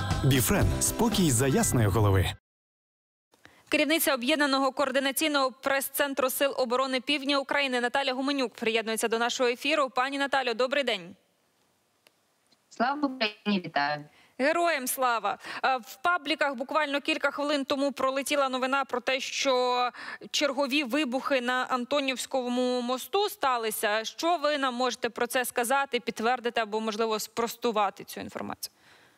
Біфрен – спокій за ясної голови. Керівниця Об'єднаного координаційного прес-центру Сил оборони Півдня України Наталя Гуменюк приєднується до нашого ефіру. Пані Наталю, добрий день. Слава Україні, вітаю. Героям слава! В пабліках буквально кілька хвилин тому пролетіла новина про те, що чергові вибухи на Антонівському мосту сталися. Що ви нам можете про це сказати, підтвердити або, можливо, спростувати цю інформацію?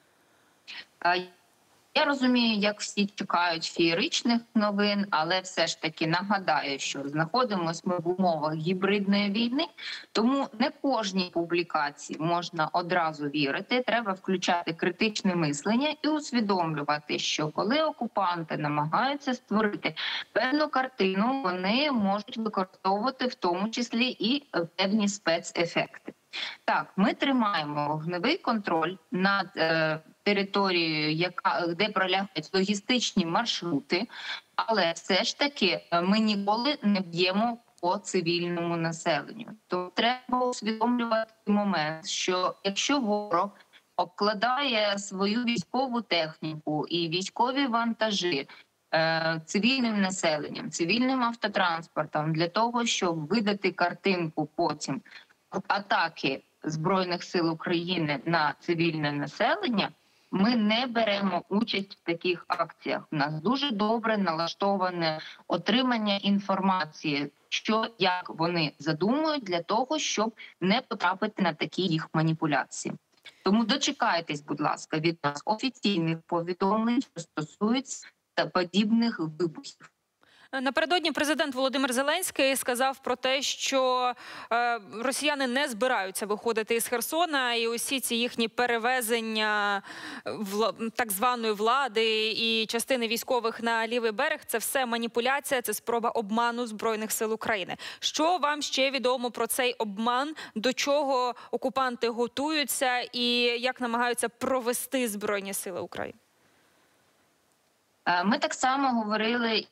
Я розумію, як всі чекають феєричних новин, але все ж таки нагадаю, що знаходимося ми в умовах гібридної війни, тому не кожній публікації можна одразу вірити. Треба включати критичне мислення і усвідомлювати, що коли окупанти намагаються створити певну картину, вони можуть використовувати в тому числі і певні спецефекти. Так, ми тримаємо вогневий контроль над територією, де пролягають логістичні маршрути, але все ж таки ми ніколи не б'ємо по цивільному населенню. То треба усвідомлювати момент, що якщо ворог обкладає свою військову техніку і військові вантажі цивільним населенням, цивільним автотранспортом для того, щоб видати картинку потім атаки Збройних сил України на цивільне населення, ми не беремо участь в таких акціях. У нас дуже добре налаштоване отримання інформації, що, як вони задумують, для того, щоб не потрапити на такі їх маніпуляції. Тому дочекайтесь, будь ласка, від нас офіційних повідомлень, що стосуються подібних вибухів. Напередодні президент Володимир Зеленський сказав про те, що росіяни не збираються виходити із Херсона, і усі ці їхні перевезення так званої влади і частини військових на лівий берег – це все маніпуляція, це спроба обману Збройних сил України. Що вам ще відомо про цей обман, до чого окупанти готуються і як намагаються провести Збройні сили України? Ми так само говорили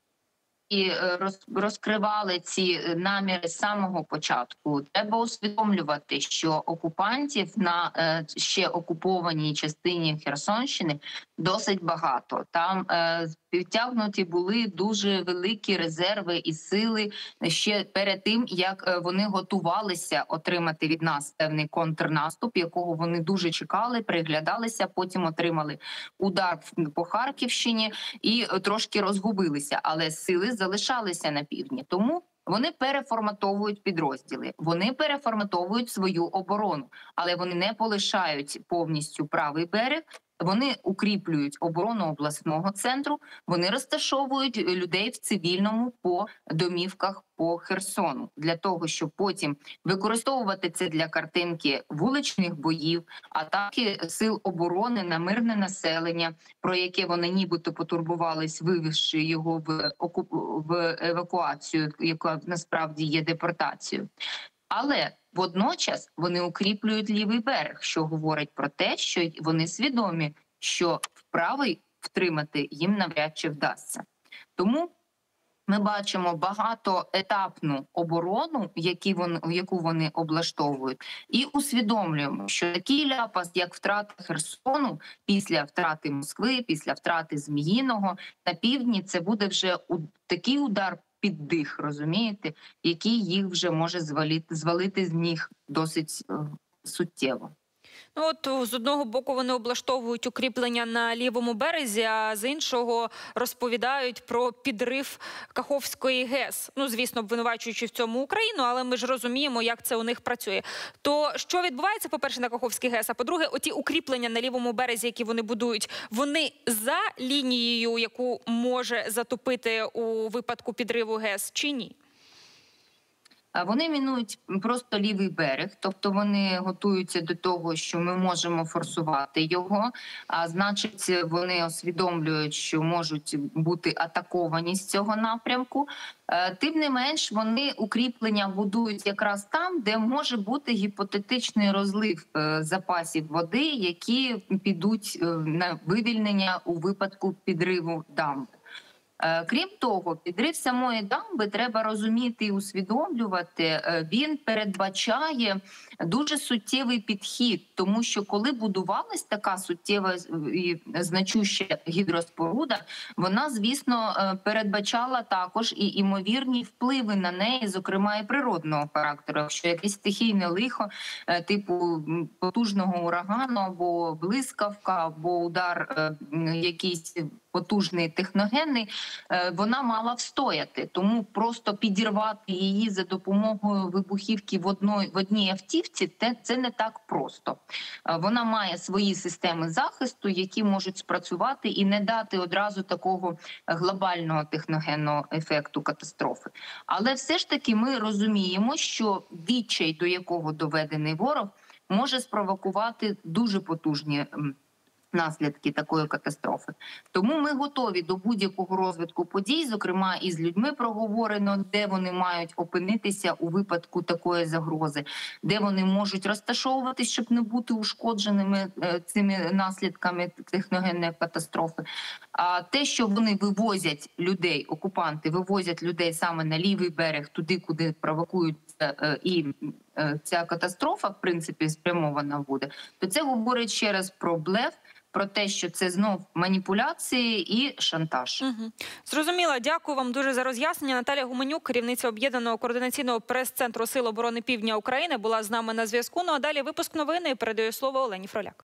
і розкривали ці наміри з самого початку. Треба усвідомлювати, що окупантів на ще окупованій частині Херсонщини досить багато. Там підтягнуті були дуже великі резерви і сили ще перед тим, як вони готувалися отримати від нас певний контрнаступ, якого вони дуже чекали, приглядалися, потім отримали удар по Харківщині і трошки розгубилися, але сили залишалися на півдні. Тому вони переформатовують підрозділи, вони переформатовують свою оборону, але вони не полишають повністю правий берег. Вони укріплюють оборону обласного центру, вони розташовують людей в цивільному по домівках по Херсону, для того, щоб потім використовувати це для картинки вуличних боїв, атаки сил оборони на мирне населення, про яке вони нібито потурбувались, вивезши його в евакуацію, яка насправді є депортацією. Але водночас вони укріплюють лівий берег, що говорить про те, що вони свідомі, що правий втримати їм навряд чи вдасться. Тому ми бачимо багатоетапну оборону, яку вони облаштовують, і усвідомлюємо, що такий ляпас, як втрата Херсону після втрати Москви, після втрати Зміїного на півдні, це буде вже такий удар під дих, розумієте, який їх вже може звалити з ніг досить суттєво. Ну от з одного боку вони облаштовують укріплення на лівому березі, а з іншого розповідають про підрив Каховської ГЕС. Ну, звісно, обвинувачуючи в цьому Україну, але ми ж розуміємо, як це у них працює. То що відбувається, по-перше, на Каховській ГЕС, а по-друге, оті укріплення на лівому березі, які вони будують, вони за лінією, яку може затопити у випадку підриву ГЕС, чи ні? Вони мінують просто лівий берег, тобто вони готуються до того, що ми можемо форсувати його, а значить вони усвідомлюють, що можуть бути атаковані з цього напрямку. Тим не менш, вони укріплення будують якраз там, де може бути гіпотетичний розлив запасів води, які підуть на вивільнення у випадку підриву дамби. Крім того, підрив самої дамби, треба розуміти і усвідомлювати, він передбачає дуже суттєвий підхід, тому що коли будувалась така суттєва і значуща гідроспоруда, вона, звісно, передбачала також і імовірні впливи на неї, зокрема і природного характеру. Якщо якесь стихійне лихо, типу потужного урагану або блискавка, або удар якийсь потужний техногенний, вона мала встояти. Тому просто підірвати її за допомогою вибухівки в одній автівці – це не так просто. Вона має свої системи захисту, які можуть спрацювати і не дати одразу такого глобального техногенного ефекту катастрофи. Але все ж таки ми розуміємо, що відчай, до якого доведений ворог, може спровокувати дуже потужні наслідки такої катастрофи. Тому ми готові до будь-якого розвитку подій, зокрема і з людьми проговорено, де вони мають опинитися у випадку такої загрози, де вони можуть розташовуватись, щоб не бути ушкодженими цими наслідками техногенної катастрофи. А те, що вони вивозять людей, окупанти вивозять людей саме на лівий берег, туди, куди провокуються і ця катастрофа, в принципі, спрямована буде, то це говорить ще раз про блеф, про те, що це знов маніпуляції і шантаж. Зрозуміла. Дякую вам дуже за роз'яснення. Наталія Гуменюк, керівниця Об'єднаного координаційного прес-центру Сил оборони Півдня України, була з нами на зв'язку. Ну а далі випуск новини і передаю слово Олені Фроляк.